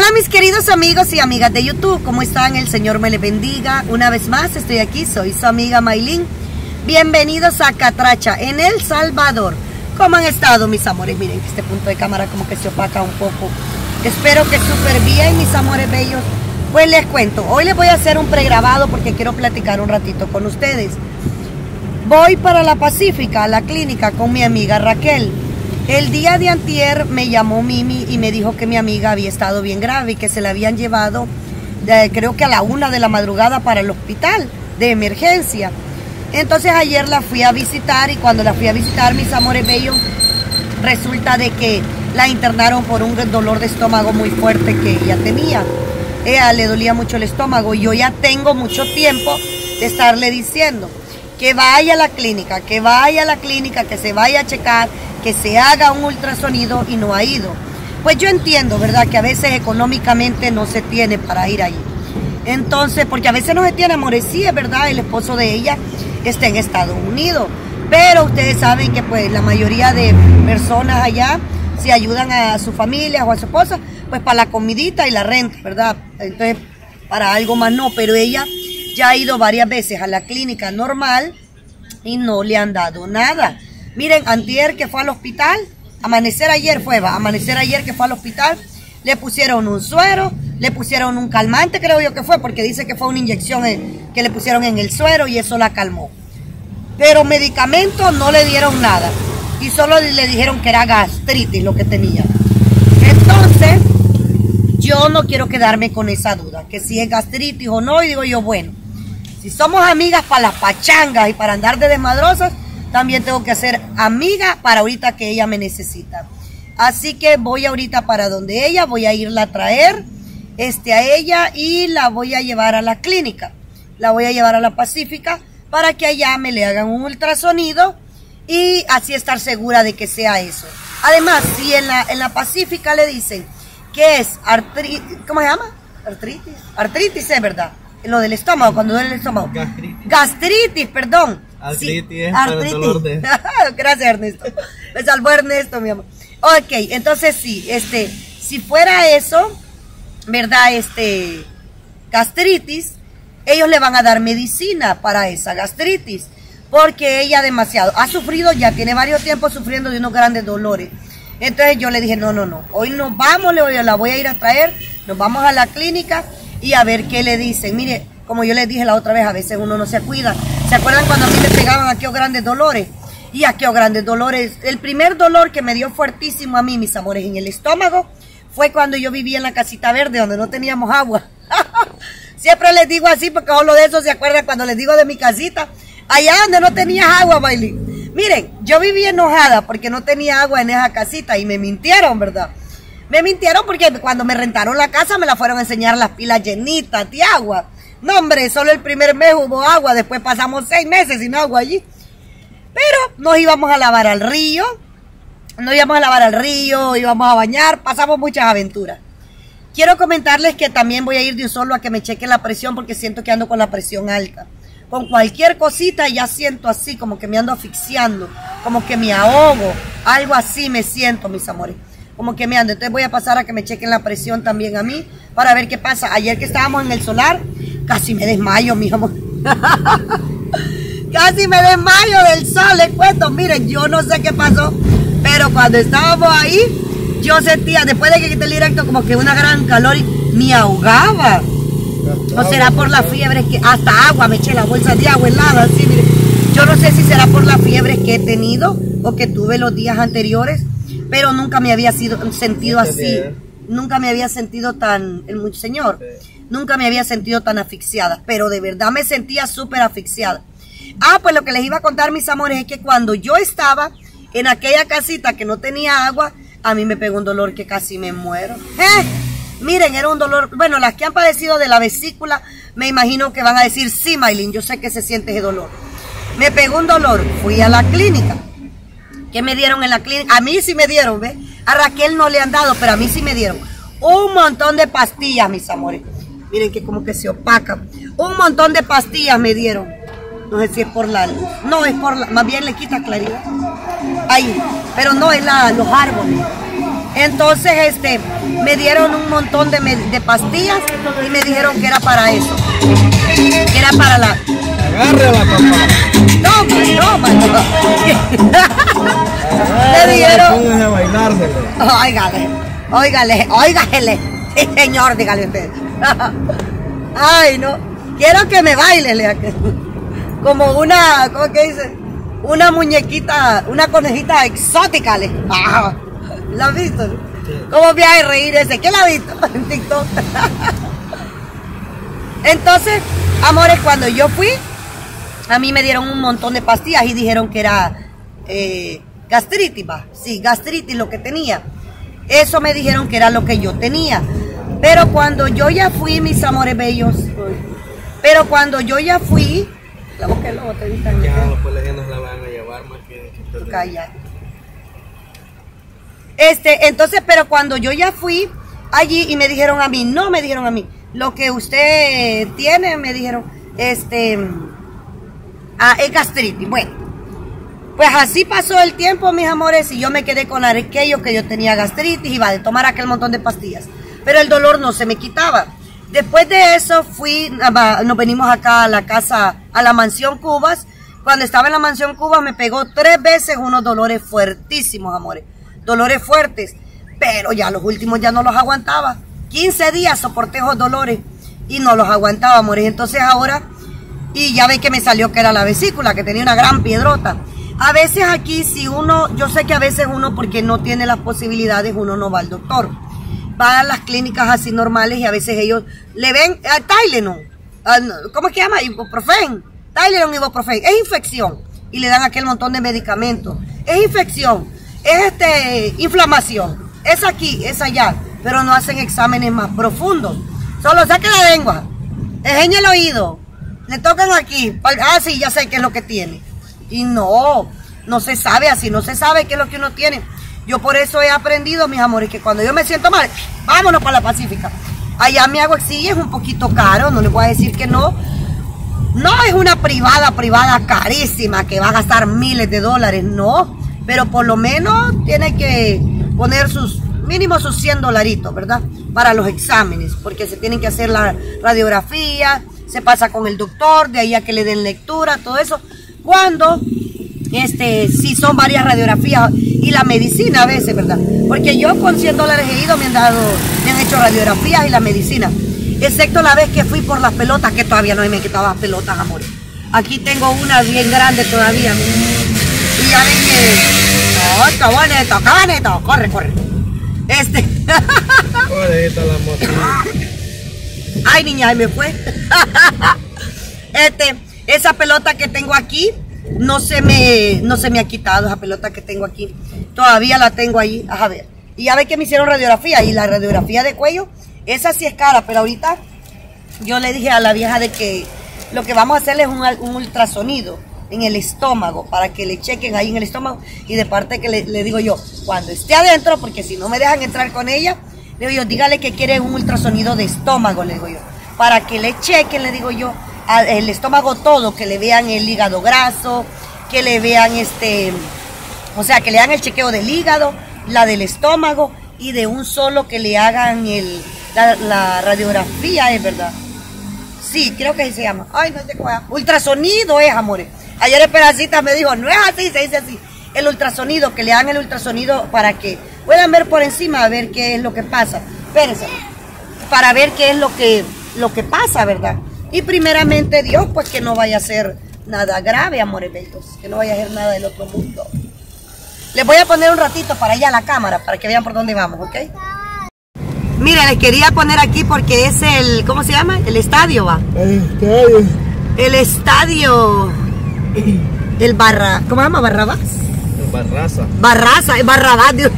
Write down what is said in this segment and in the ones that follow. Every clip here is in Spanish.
Hola mis queridos amigos y amigas de YouTube, ¿cómo están? El Señor me les bendiga. Una vez más estoy aquí, soy su amiga Maylin. Bienvenidos a Catracha, en El Salvador. ¿Cómo han estado mis amores? Miren que este punto de cámara como que se opaca un poco. Espero que súper bien mis amores bellos. Pues les cuento, hoy les voy a hacer un pregrabado porque quiero platicar un ratito con ustedes. Voy para la Pacífica, a la clínica con mi amiga Raquel. El día de antier me llamó Mimi y me dijo que mi amiga había estado bien grave y que se la habían llevado, creo que a la 1 de la madrugada para el hospital de emergencia. Entonces ayer la fui a visitar y cuando la fui a visitar, mis amores bellos, resulta de que la internaron por un dolor de estómago muy fuerte que ella tenía. Ella le dolía mucho el estómago y yo ya tengo mucho tiempo de estarle diciendo que vaya a la clínica, que vaya a la clínica, que se vaya a checar, que se haga un ultrasonido y no ha ido. Pues yo entiendo, ¿verdad? Que a veces económicamente no se tiene para ir allí. Entonces, porque a veces no se tiene, amores, sí, es verdad, el esposo de ella está en Estados Unidos. Pero ustedes saben que pues la mayoría de personas allá se ayudan a su familia o a su esposa, pues para la comidita y la renta, ¿verdad? Entonces, para algo más no, pero ella ya ha ido varias veces a la clínica normal y no le han dado nada. Miren, antier que fue al hospital, amanecer ayer que fue al hospital, le pusieron un suero, le pusieron un calmante, creo yo que fue, porque dice que fue una inyección que le pusieron en el suero y eso la calmó. Pero medicamentos no le dieron nada y solo le dijeron que era gastritis lo que tenía. Entonces, yo no quiero quedarme con esa duda, que si es gastritis o no, y digo yo, bueno, si somos amigas para las pachangas y para andar de desmadrosas, también tengo que ser amiga para ahorita que ella me necesita. Así que voy ahorita para donde ella, voy a irla a traer a ella y la voy a llevar a la clínica. La voy a llevar a la Pacífica para que allá me le hagan un ultrasonido y así estar segura de que sea eso. Además, si en la Pacífica le dicen que es artritis, ¿cómo se llama? Artritis. Artritis es verdad. Lo del estómago, cuando duele el estómago. Gastritis, perdón. Artritis, sí, es artritis. para el dolor de... Gracias, Ernesto. Me salvó Ernesto, mi amor. Ok, entonces sí, si fuera eso, ¿verdad? Gastritis, ellos le van a dar medicina para esa gastritis, porque ella demasiado ha sufrido, ya tiene varios tiempos sufriendo de unos grandes dolores. Entonces yo le dije, no, hoy nos vamos, la voy a ir a traer, nos vamos a la clínica y a ver qué le dicen. Mire, como yo les dije la otra vez, a veces uno no se cuida. ¿Se acuerdan cuando a mí me pegaban aquellos grandes dolores? Y aquellos grandes dolores, el primer dolor que me dio fuertísimo a mí, mis amores, en el estómago, fue cuando yo vivía en la casita verde, donde no teníamos agua. Siempre les digo así, porque solo de eso se acuerdan cuando les digo de mi casita. Allá donde no tenía agua, Bailey. Miren, yo vivía enojada porque no tenía agua en esa casita y me mintieron, ¿verdad? Me mintieron porque cuando me rentaron la casa me la fueron a enseñar las pilas llenitas de agua. No, hombre, solo el primer mes hubo agua, después pasamos 6 meses sin agua allí. Pero nos íbamos a lavar al río, íbamos a bañar, pasamos muchas aventuras. Quiero comentarles que también voy a ir de un solo a que me chequen la presión porque siento que ando con la presión alta. Con cualquier cosita ya siento así, como que me ando asfixiando, como que me ahogo, algo así me siento, mis amores. Como que me ando, entonces voy a pasar a que me chequen la presión también a mí, para ver qué pasa. Ayer que estábamos en el solar, casi me desmayo, mi amor. Casi me desmayo del sol, les cuento. Miren, yo no sé qué pasó, pero cuando estábamos ahí, yo sentía, después de que quité el directo, como que una gran calor y me ahogaba. ¿O será por la fiebre que hasta agua me eché la bolsa de agua helada? Así, miren. Yo no sé si será por la fiebre que he tenido o que tuve los días anteriores, pero nunca me había sentido así. Nunca me había sentido nunca me había sentido tan asfixiada, pero de verdad me sentía súper asfixiada. Pues lo que les iba a contar, mis amores, es que cuando yo estaba en aquella casita que no tenía agua, a mí me pegó un dolor que casi me muero. Miren, era un dolor, bueno, las que han padecido de la vesícula, me imagino que van a decir, sí, Maylin, yo sé que se siente ese dolor. Me pegó un dolor, fui a la clínica. ¿Qué me dieron en la clínica? A mí sí me dieron, ¿ves? A Raquel no le han dado, pero a mí sí me dieron. Un montón de pastillas, mis amores. Miren que como que se opacan. Un montón de pastillas me dieron. No sé si es por la luz. No, es por la... Más bien le quita claridad. Ahí. Pero no, es los árboles. Entonces, me dieron un montón de pastillas y me dijeron que era para eso. Que era para la... Agárrala, papá. No, pues no, mano. Le dijeron... Póngase a bailársele. Óigale. Sí, señor, dígale usted. Ay, no. Quiero que me baile. Como una, ¿cómo que dice? Una muñequita, una conejita exótica. ¿La has visto? Sí. ¿Cómo me hace reír ese? ¿Quién la ha visto en TikTok? Entonces, amores, cuando yo fui, a mí me dieron un montón de pastillas y dijeron que era gastritis, va. Sí, gastritis lo que tenía. Eso me dijeron que era lo que yo tenía. Pero cuando yo ya fui, mis amores bellos, pero cuando yo ya fui, la boca lobo te dicen. Ya, pues ya nos la van a llevar más que calla. Entonces, pero cuando yo ya fui allí y me dijeron a mí, no me dijeron a mí, lo que usted tiene, me dijeron, es gastritis. Bueno, pues así pasó el tiempo, mis amores, y yo me quedé con aquello que yo tenía gastritis, iba a tomar aquel montón de pastillas, pero el dolor no se me quitaba. Después de eso nos venimos acá a la casa, a la mansión Cubas. Cuando estaba en la mansión Cubas me pegó 3 veces unos dolores fuertísimos, amores, dolores fuertes, pero ya los últimos ya no los aguantaba. 15 días soporté esos dolores y no los aguantaba, amores. Entonces ahora, y ya ve que me salió que era la vesícula, que tenía una gran piedrota. A veces aquí, si uno, yo sé que a veces uno, porque no tiene las posibilidades, uno no va al doctor. Va a las clínicas así normales y a veces ellos le ven Tylenol, ¿cómo es que llama? Ibuprofen, Tylenol, ibuprofen, es infección y le dan aquel montón de medicamentos. Es infección, es inflamación, es aquí, es allá, pero no hacen exámenes más profundos. Solo saque la lengua, enseñe el oído, le tocan aquí, sí, ya sé qué es lo que tiene. Y no se sabe así, no se sabe qué es lo que uno tiene. Yo por eso he aprendido, mis amores, que cuando yo me siento mal, vámonos para la Pacífica. Allá me hago sí, es un poquito caro, no les voy a decir que no. No es una privada carísima que va a gastar miles de dólares, no. Pero por lo menos tiene que poner mínimo sus 100 dolaritos, ¿verdad? Para los exámenes, porque se tienen que hacer la radiografía, se pasa con el doctor, de ahí a que le den lectura, todo eso. Cuando si son varias radiografías y la medicina a veces, ¿verdad? Porque yo con 100 dólares he ido, me han hecho radiografías y la medicina, excepto la vez que fui por las pelotas, que todavía no me han quitado las pelotas, amores. Aquí tengo una bien grande todavía, y ya ven que, está bonito, corre. Ahorita la moto. Ay, niña, ahí me fue. Esa pelota que tengo aquí no se me ha quitado, esa pelota que tengo aquí. Todavía la tengo ahí, a ver. Y ya ve que me hicieron radiografía, y la radiografía de cuello, esa sí es cara, pero ahorita yo le dije a la vieja de que lo que vamos a hacer es un ultrasonido en el estómago, para que le chequen ahí en el estómago, y de parte que le digo yo, cuando esté adentro, porque si no me dejan entrar con ella, le digo yo, dígale que quiere un ultrasonido de estómago, le digo yo, para que le chequen, le digo yo, el estómago todo, que le vean el hígado graso, que le vean o sea, que le hagan el chequeo del hígado, la del estómago, y de un solo que le hagan la radiografía, es verdad. Sí, creo que así se llama. Ay, no sé cuál. Ultrasonido es, amores. Ayer Esperancita me dijo, no es así, se dice así. El ultrasonido, que le hagan el ultrasonido para que puedan ver por encima, a ver qué es lo que pasa. Espérense, para ver qué es lo que pasa, ¿verdad? Y primeramente Dios, pues que no vaya a ser nada grave, amores bellos, que no vaya a ser nada del otro mundo. Les voy a poner un ratito para allá la cámara, para que vean por dónde vamos, ¿ok? Mira, les quería poner aquí porque es ¿cómo se llama? El estadio, va. El estadio. ¿Cómo se llama? ¿Barrabás? Barraza, es Barrabás, Dios.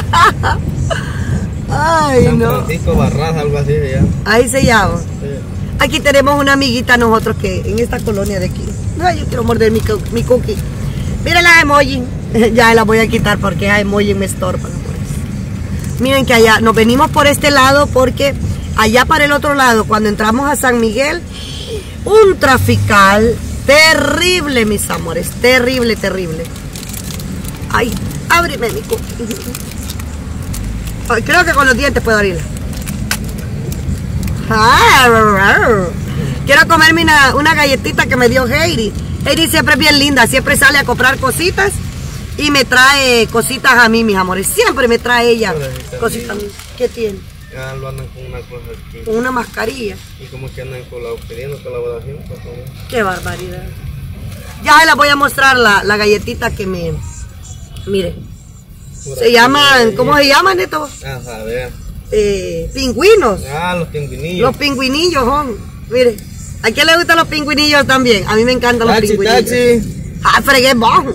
Ay, San no. Francisco Barraza, algo así se llama. Ahí se llama. Sí. Aquí tenemos una amiguita nosotros que en esta colonia de aquí. Ay, yo quiero morder mi cookie. Mira la emoji. Ya la voy a quitar porque la emoji me estorba. Miren que allá nos venimos por este lado porque allá para el otro lado, cuando entramos a San Miguel, un trafical terrible, mis amores. Terrible. Ay, ábreme mi cookie. Creo que con los dientes puedo abrirla. Quiero comerme una galletita que me dio Heidi. Heidi siempre es bien linda, siempre sale a comprar cositas y me trae cositas a mí, mis amores. Siempre me trae ella cositas a mí. ¿Qué tiene? Ya lo andan con una cosa aquí. Con una mascarilla. Y como que andan pidiendo colaboración. Qué barbaridad. Ya les voy a mostrar la galletita que me... Miren. Se llaman... ¿Cómo se llaman estos? Ah, a ver. Pingüinos. Ah, los pingüinillos. Los pingüinillos son. Miren. ¿A quién le gustan los pingüinillos también? A mí me encantan los pingüinillos. Taxi. Ah, fregué bajo.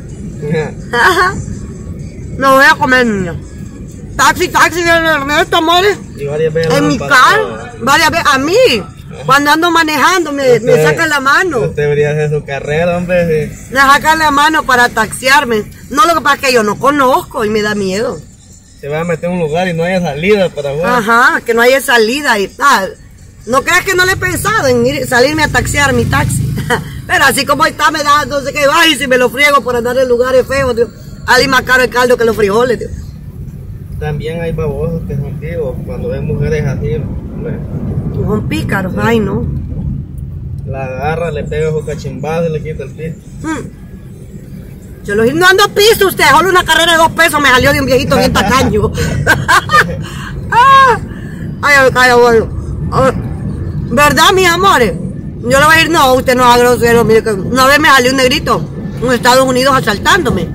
No voy a comer, niña. Taxi, Ernesto, amores. Y varias veces en mi carro, varias veces. A mí, cuando ando manejando, me sacan la mano. Usted debería hacer su carrera, hombre. Sí. Me sacan la mano para taxiarme. No, lo que pasa es que yo no conozco y me da miedo. Se va a meter en un lugar y no haya salida para afuera. Ajá, que no haya salida. Y, no creas que no le he pensado en salirme a taxiar mi taxi. Pero así como está, me da, no sé qué, ay, si me lo friego por andar en lugares feos, tío. Ali más caro el caldo que los frijoles, tío. También hay babosos que son tíos cuando ven mujeres así. Son pícaros, ay no. La agarra, le pega su cachimbazo y le quita el piso. Yo no ando piso usted, solo una carrera de 2 pesos me salió de un viejito bien tacaño. Ay, bueno. ¿Verdad, mis amores? Yo le voy a decir, no, usted no es grosero. Mire que una vez me salió un negrito en Estados Unidos asaltándome.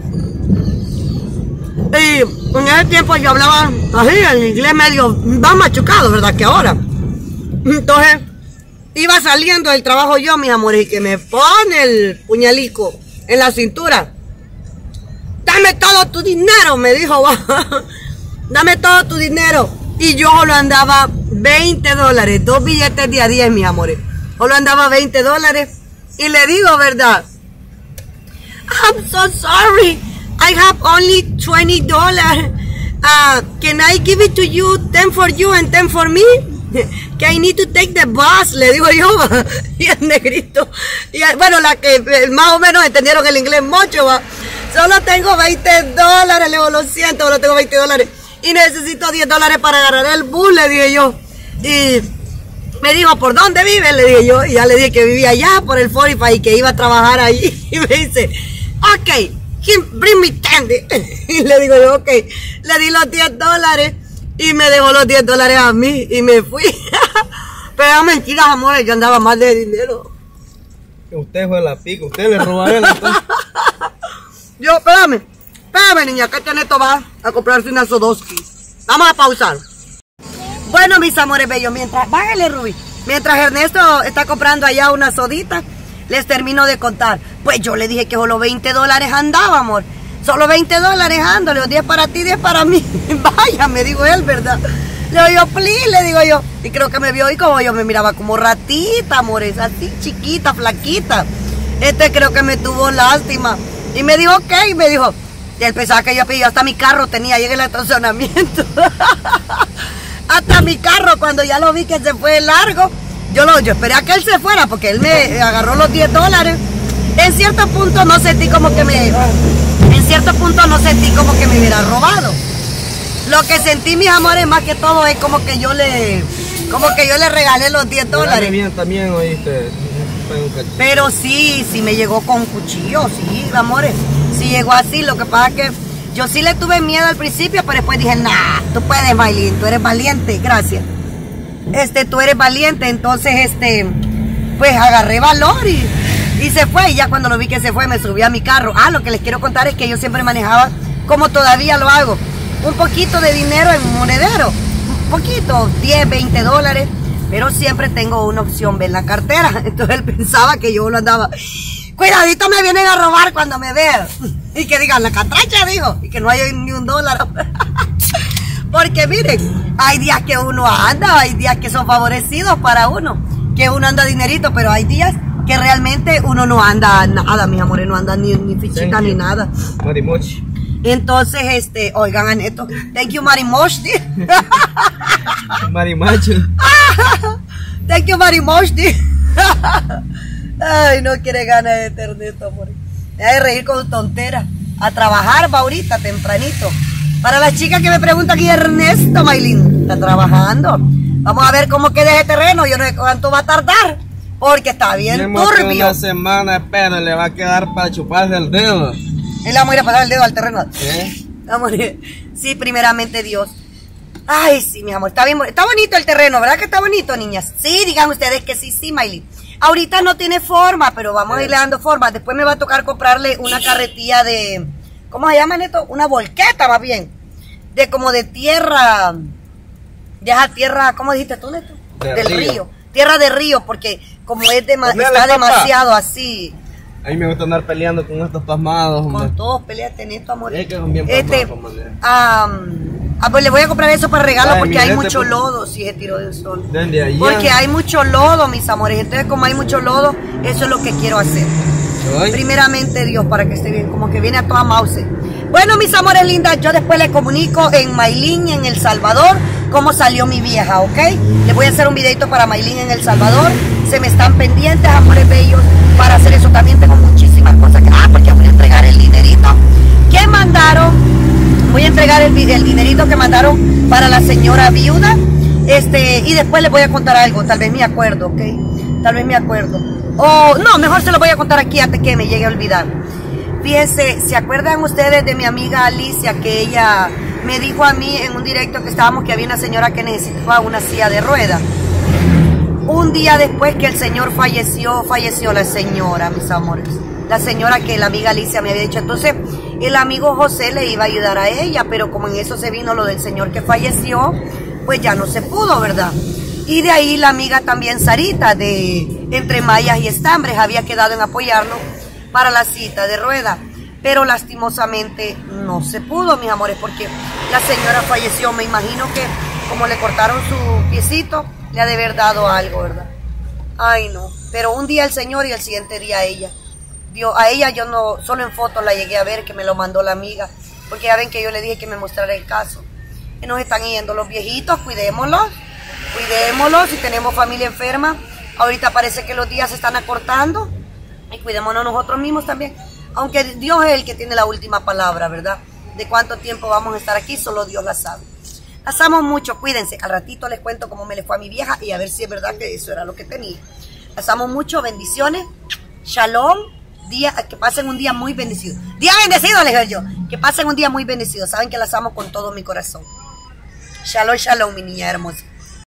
Y en ese tiempo yo hablaba así, en inglés medio más machucado, ¿verdad? Que ahora. Entonces, iba saliendo del trabajo yo, mis amores, y que me pone el puñalico en la cintura. Dame todo tu dinero, me dijo. Dame todo tu dinero. Y yo solo andaba $20, 2 billetes de a 10, mis amores. Solo andaba $20. Y le digo, ¿verdad? I'm so sorry. I have only $20. Can I give it to you? 10 for you and 10 for me? Que I need to take the bus, le digo yo. Y el negrito. Y bueno, la que más o menos entendieron el inglés mucho, va. Solo tengo $20, le digo, lo siento, solo tengo $20. Y necesito $10 para agarrar el bus, le dije yo. Y me dijo, ¿por dónde vive? Le dije yo. Y ya le dije que vivía allá por el 45 y que iba a trabajar allí. Y me dice, ok, bring me 10. Y le digo yo, ok. Le di los $10 y me dejó los $10 a mí y me fui. Pero eran mentiras, amores, yo andaba más de dinero. Usted fue la pica, usted le robó a él entonces. Yo, espérame, niña, que este neto va a comprarse una Sodoski. Vamos a pausar. Bueno, mis amores bellos, bájale, Rubí. Mientras Ernesto está comprando allá una sodita, les termino de contar. Pues yo le dije que solo $20 andaba, amor. Solo $20 ando, le digo, 10 para ti, 10 para mí. Vaya, me dijo él, ¿verdad? Le digo yo, please, le digo yo. Y creo que me vio y como yo me miraba como ratita, amores, así chiquita, flaquita. Creo que me tuvo lástima. Y me dijo, ok, me dijo. Y él pensaba que yo pedí, hasta mi carro tenía ahí en el estacionamiento. Hasta mi carro, cuando ya lo vi que se fue largo, yo esperé a que él se fuera porque él me agarró los $10. En cierto punto no sentí como que me hubiera robado. Lo que sentí, mis amores, más que todo es como que yo le regalé los $10. Bien, también, oíste. Pero sí me llegó con cuchillo, sí, amores. Sí llegó así, lo que pasa es que yo sí le tuve miedo al principio, pero después dije, nah, tú puedes, Maylin, tú eres valiente, gracias. Tú eres valiente, entonces, pues agarré valor y se fue. Y ya cuando lo vi que se fue, me subí a mi carro. Lo que les quiero contar es que yo siempre manejaba, como todavía lo hago, un poquito de dinero en monedero. Un poquito, $10, $20. Pero siempre tengo una opción B en la cartera. Entonces él pensaba que yo lo andaba. Cuidadito, me vienen a robar cuando me vean. Y que digan, la catracha, dijo. Y que no hay ni $1. Porque miren, hay días que uno anda, hay días que son favorecidos para uno. Que uno anda dinerito, pero hay días que realmente uno no anda nada, mis amores. No anda ni fichita ni nada. Marimochi. Entonces, oigan a Neto. Thank you, Marimochi. Marimacho. Thank you, Marimochi. Ay, no quiere ganas de Ernesto, amor. Deja de reír con tonteras. A trabajar va ahorita, tempranito. Para las chicas que me preguntan aquí, Ernesto, Maylin, está trabajando. Vamos a ver cómo queda ese terreno. Yo no sé cuánto va a tardar, porque está bien turbio. Una semana, pero le va a quedar para chuparse el dedo. Él vamos a ir a pasar el dedo al terreno. Vamos a ir. Sí, primeramente Dios. Ay, sí, mi amor, está bien, está bonito el terreno, ¿verdad que está bonito, niñas? Sí, digan ustedes que sí, sí, Maylin. Ahorita no tiene forma, pero vamos a irle dando forma. Después me va a tocar comprarle una carretilla de, ¿cómo se llama esto? Una volqueta, más bien. De como de tierra, de esa tierra, ¿cómo dijiste tú, Neto? Del río. Tierra de río, porque como es está demasiado así. A mí me gusta andar peleando con estos pasmados. Con todos peleate, Neto, amor. Es que son bien pasmados, pues le voy a comprar eso para regalo porque hay mucho lodo, si se tiró del sol. Desde porque hay mucho lodo, mis amores. Entonces, como hay mucho lodo, eso es lo que quiero hacer. Primeramente Dios, para que esté bien, como que viene a toda mouse. Bueno, mis amores lindas, yo después les comunico en Maylin, en El Salvador, cómo salió mi vieja, ¿ok? Les voy a hacer un videito para Maylin en El Salvador. Se me están pendientes, amores bellos, para hacer eso. También tengo muchísimas cosas que... porque voy a entregar el dinerito que mandaron. Voy a entregar el dinerito que mandaron para la señora viuda. Y después les voy a contar algo. Tal vez me acuerdo, ¿ok? Tal vez me acuerdo. O no, mejor se lo voy a contar aquí antes que me llegue a olvidar. Fíjense, ¿se acuerdan ustedes de mi amiga Alicia? Que ella me dijo a mí en un directo que estábamos que había una señora que necesitaba una silla de ruedas. Un día después que el señor falleció la señora, mis amores. La señora que la amiga Alicia me había dicho. Entonces, el amigo José le iba a ayudar a ella, pero como en eso se vino lo del señor que falleció, pues ya no se pudo, ¿verdad? Y de ahí la amiga también Sarita, de Entre Mayas y Estambres, había quedado en apoyarnos para la cita de rueda. Pero lastimosamente no se pudo, mis amores, porque la señora falleció. Me imagino que como le cortaron su piecito, le ha de haber dado algo, ¿verdad? Ay, no. Pero un día el señor y el siguiente día ella. A ella yo no, solo en fotos la llegué a ver, que me lo mandó la amiga, porque ya ven que yo le dije que me mostrara el caso. Y nos están yendo los viejitos, cuidémoslos, si tenemos familia enferma. Ahorita parece que los días se están acortando, y cuidémonos nosotros mismos también. Aunque Dios es el que tiene la última palabra, ¿verdad? De cuánto tiempo vamos a estar aquí, solo Dios la sabe. Las amo mucho, cuídense. Al ratito les cuento cómo me le fue a mi vieja y a ver si es verdad que eso era lo que tenía. Las amo mucho, bendiciones, shalom. Que pasen un día muy bendecido. Día bendecido, les digo yo. Que pasen un día muy bendecido. Saben que las amo con todo mi corazón. Shalom, shalom, mi niña hermosa.